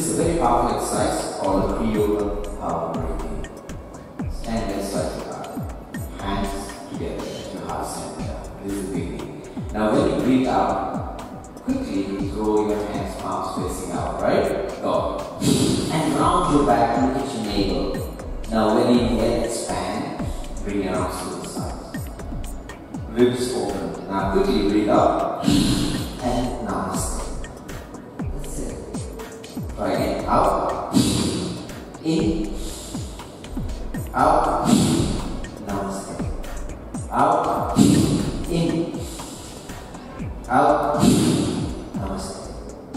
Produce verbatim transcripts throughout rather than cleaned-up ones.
is a very powerful exercise called pre-yoga power breathing. Stand and stretch your arm. Hands together at your heart center. This is the beginning. Now when you breathe out, quickly throw your hands, palms facing out, right? Go. And round your back, look at your navel. Now when you inhale, expand, bring your arms to the side. Ribs open. Now quickly breathe out and namaste. That's it. Try again. Out. In. Out. Namaste. Out. In. Out. Namaste.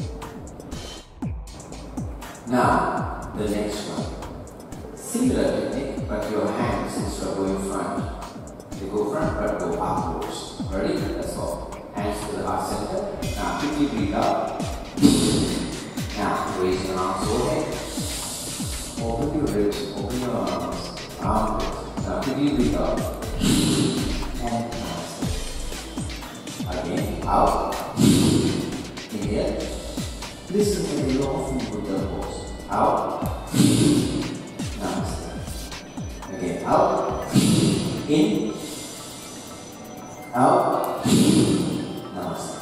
Now, the next one. Similar technique, but your hands instead of going front. They go front, but go upwards. Ready? Let's go. Hands to the heart center. Now, quickly breathe out. Now, raise your arms overhead. Open your ribs, open your arms. Arms. Now, quickly breathe out. And namaste. Again, out. Inhale. Listen to the law from Buddha pose. Out. Namaste. Again, out. In. Out. Namaste.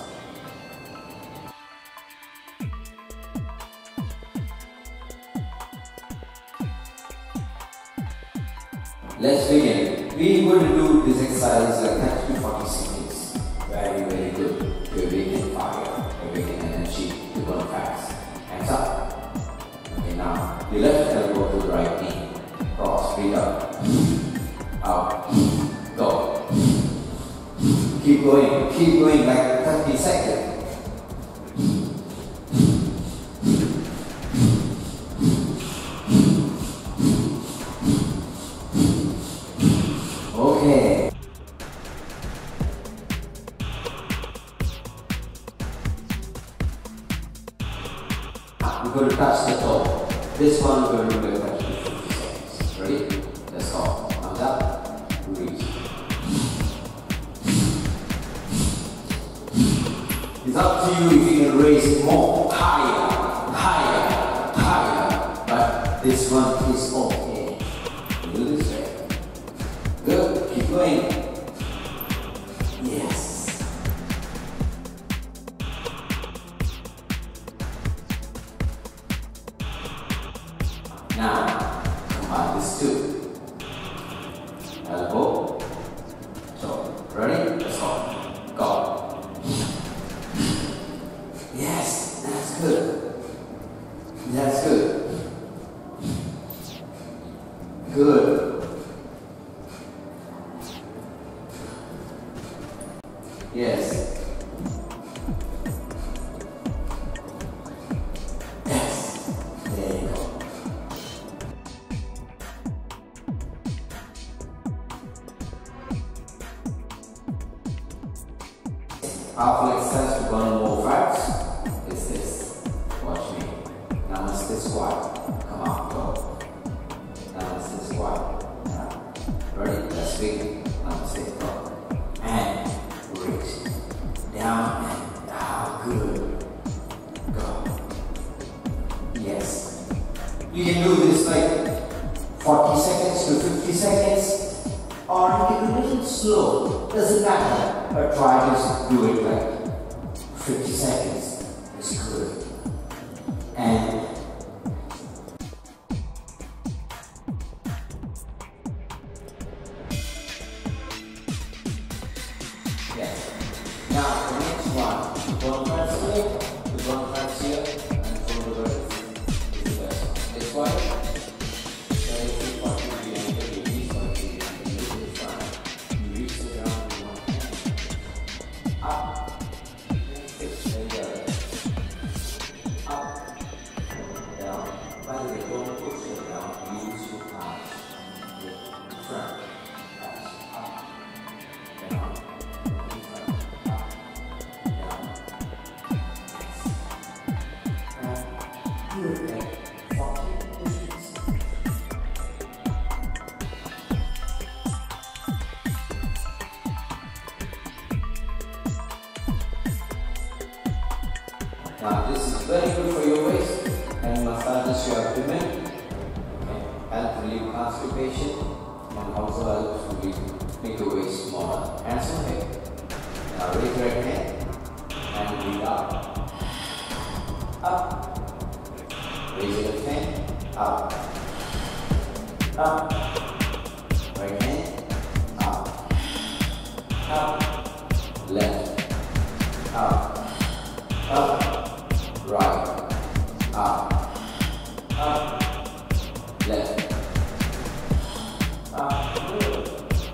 Let's begin. We are going to do this exercise like thirty to forty seconds. Very, very good. To awaken fire, awaken energy, to burn fats. Hands up. Okay, now the left elbow to the right knee. Cross, breathe up. Out. Go. Keep going, keep going like thirty seconds. Okay. We're going to touch the toe. This one we're going to do like fifty seconds. Ready? Let's go. Thumbs up. Reach. It's up to you if you can raise it more. Higher, higher, higher. But this one is okay. Do this way. Good. Keep going. Yes. Now, combine these two. Elbow. So, ready? Let's go. Go. Yes, that's good. That's good. Good. Yes. Powerful exercise to burn more fats is this. Watch me. Namaste squat. Come on, go. Namaste squat. Now, ready? Let's begin. Namaste, go. And reach. Down and down. Good. Go. Yes. You can do this like forty seconds to fifty seconds, or you can do it a little slow. Doesn't matter. But try to do it like fifty seconds. It's good. And yes. Now the next one, the bone fats here, the bone fats here, and from the vertical is the best one. This one. Up. There you go. Make your waist smaller. Hands on hip. Now raise your right hand and breathe up. Up. Raise your left hand. Up. Up. Right hand. Up. Up. Left. Up. Up. Right. Up. Up. Left. Up. Good.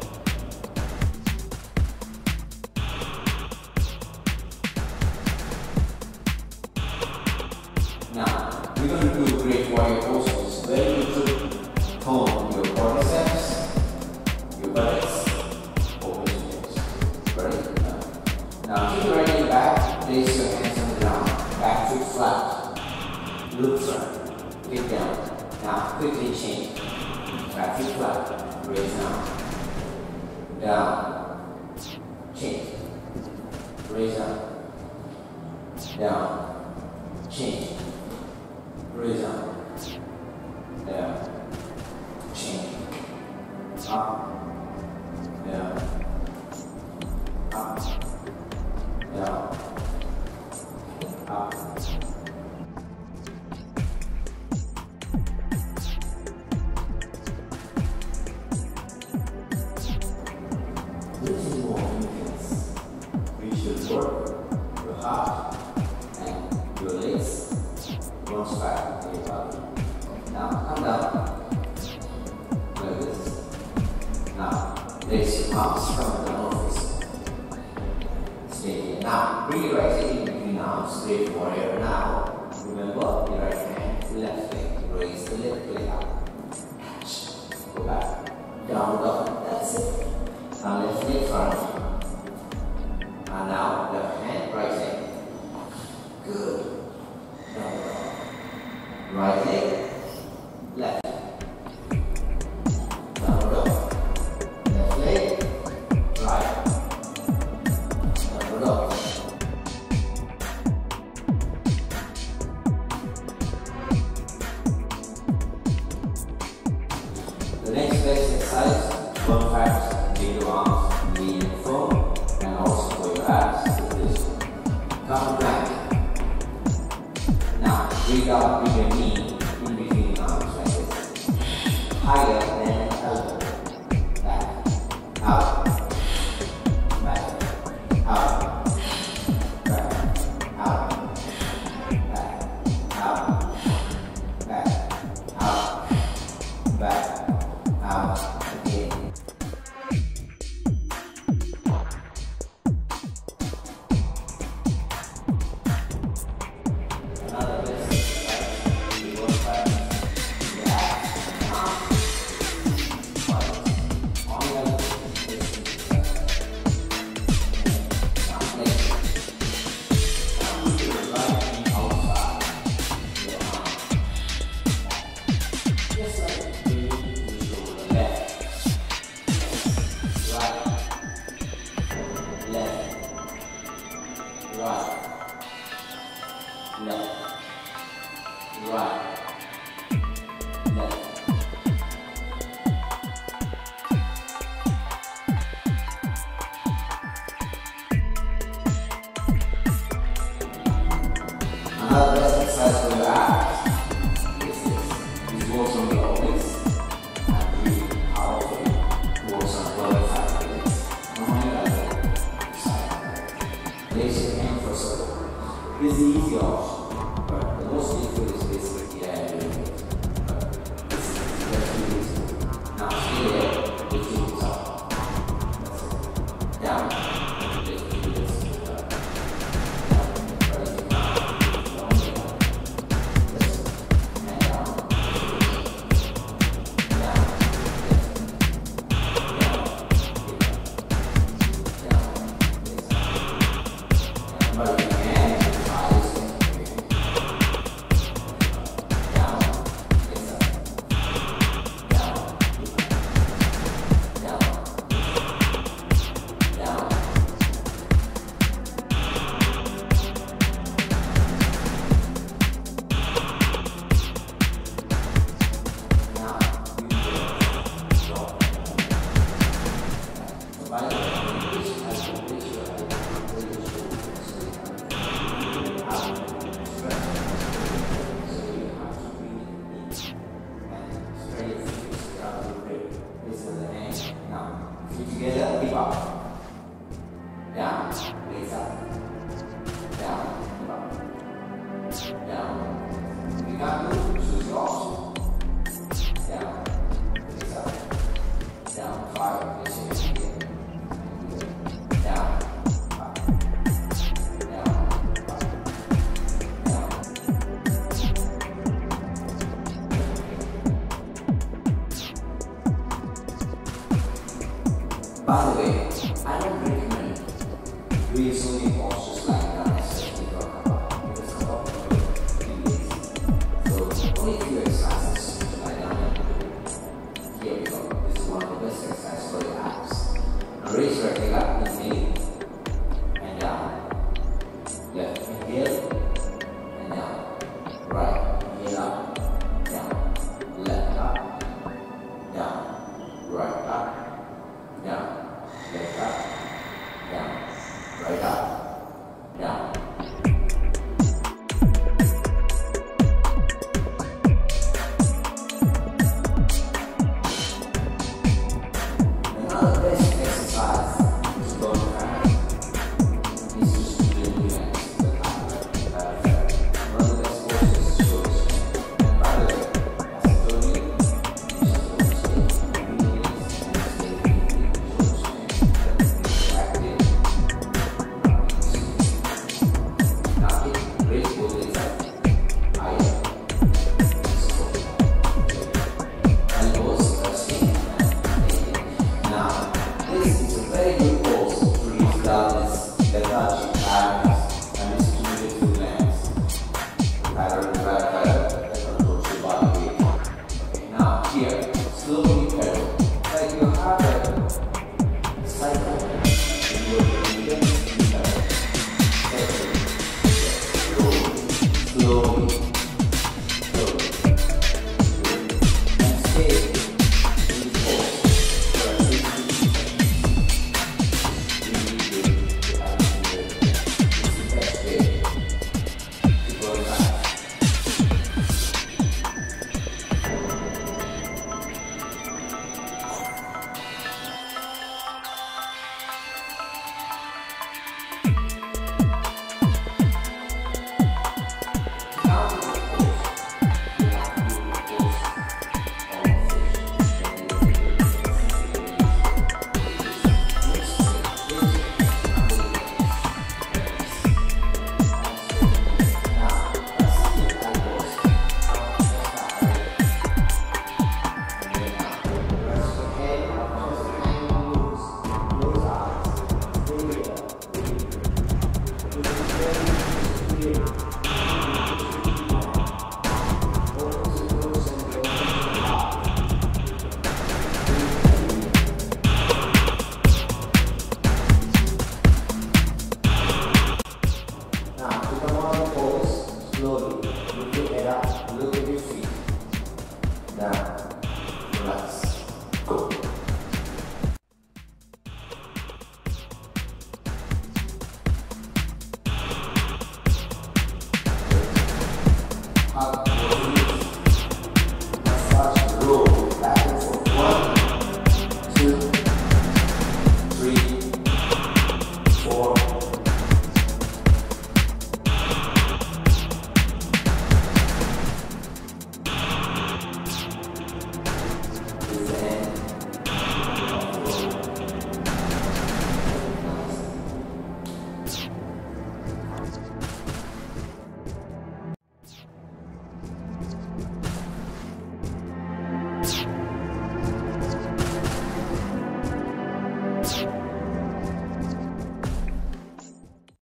Now, we're going to do great warrior poses where you should tone your quadriceps, your buttocks, open space. Ready? Now, now keep your right leg back, place your hands on the ground, back foot flat, loop front, kick down. Now, quickly change. Back foot flat, raise down, down, change, raise down, down, change. Raise up, down, change, up, down, up, down, up. Losing more movements, we should work your heart and your legs. Once back to your body. Now come down like this. Now place your arms from the office. Stay here. Now bring your right leg in between arms. Straight warrior. Now remember your right hand, left leg. Raise the left leg up. Catch. Go back. Down dog. That's it. Now left leg front. And now left hand, right leg. Good. Down dog. Right leg, left, downward dog, left leg, right, downward dog. The next best exercise, one fact, take your arms, lean and firm, and also for your abs, with this cover plank. Now, breathe out with your knee in between the arms like this. Higher than elbow. Back. Out. Back. Out. Back. Out. Back. Out. Back. Out. Back. Out. Again. Another best exercise. By the way, I don't recommend doing so many postures like that, especially for kapha, because kapha is very lazy. So only few exercises to lie down and do. Here we go. This is one of the best exercises for your abs. Now raise your leg up, inhale and down. Left inhale and down. Right inhale up, down. Left up, down. Right up, down. Left up, down. Right up, down. Another best exercise is bone crash. It's just to relax the heart. One of the best poses is shoulder strength. And by the way, as I told you, you should go stay and release and stay in shoulder strength. That's active. Now hit, raise both legs up, higher, support. Elbows touching and taking. Now, this is a very good pose to reach dullness, lethargy, tiredness, and stimulate the glands. Pattern, pattern, that controls your body weight. Okay, now here, slowly pedal, like you have a cycle. And you are doing this pedal. Slowly, slowly, slowly. And stay in this pose for at least fifty seconds. Really good to activate. It's the best way to go back. Now to the pose. You have to do the pose of a fish. Now, to come on the pose, slowly, lift your head up, look at your feet. Down, relax, go. Up.